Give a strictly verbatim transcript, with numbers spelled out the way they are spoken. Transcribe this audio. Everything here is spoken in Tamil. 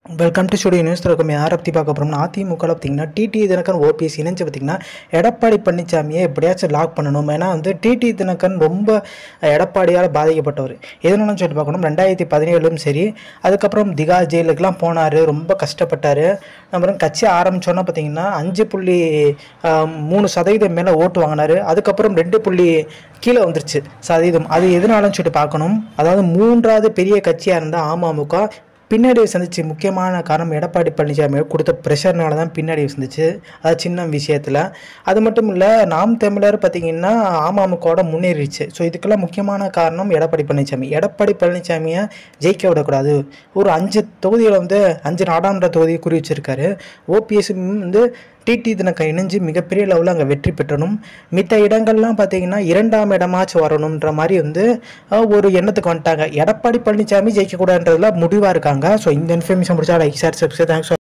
Welcome to studio news. இருக்கும் யாரை பற்றி பார்க்க போகிறோம்னா அதிமுக பார்த்தீங்கன்னா டிடி தினகரன் ஓபிஎஸ் இணைஞ்சு பார்த்தீங்கன்னா எடப்பாடி பழனிசாமியை எப்படியாச்சும் லாக் பண்ணணும். ஏன்னா வந்து டிடி தினகரன் ரொம்ப எடப்பாடியால் பாதிக்கப்பட்டவர். எதனாலும் சொல்லிட்டு பார்க்கணும், ரெண்டாயிரத்தி பதினேழும் சரி, அதுக்கப்புறம் திகா ஜெயிலுக்கெலாம் போனார், ரொம்ப கஷ்டப்பட்டார். அப்புறம் கட்சி ஆரம்பித்தோன்னா பார்த்தீங்கன்னா அஞ்சு புள்ளி மூணு சதவீதம் மேலே ஓட்டு வாங்கினார். அதுக்கப்புறம் ரெண்டு புள்ளி கீழே வந்துருச்சு சதவீதம். அது எதனாலும் சொல்லிட்டு பார்க்கணும், அதாவது மூன்றாவது பெரிய கட்சியாக இருந்தால் அமமுக பின்னடைவு சந்திச்சு. முக்கியமான காரணம் எடப்பாடி பழனிசாமி கொடுத்த ப்ரெஷர்னால தான் பின்னடைவு சந்திச்சு, அது சின்ன விஷயத்தில். அது மட்டும் இல்லை, நாம் தமிழர் பார்த்திங்கன்னா அமமுகவோட முன்னேறிச்சு. ஸோ இதுக்கெல்லாம் முக்கியமான காரணம் எடப்பாடி பழனிசாமி. எடப்பாடி பழனிசாமியை ஜெயிக்க விடக்கூடாது. ஒரு அஞ்சு தொகுதிகளை வந்து அஞ்சு நாடாளுமன்ற தொகுதியை குறி வச்சிருக்காரு. ஓபிஎஸ் வந்து டிடி தினகரன் இணைஞ்சு மிகப்பெரிய லெவலில் அங்கே வெற்றி பெற்றணும். மித்த இடங்கள்லாம் பார்த்தீங்கன்னா இரண்டாம் இடமாச்சும் வரணுன்ற மாதிரி வந்து ஒரு எண்ணத்துக்கு வந்துட்டாங்க. எடப்பாடி பழனிசாமி ஜெயிக்கக்கூடாதுன்றதுல முடிவாக இருக்காங்க. ஸோ இந்த இன்ஃபர்மேஷன் முடிச்சா லைக் ஷேர் சப்ஸ்கிரைப். தேங்க்ஸ்.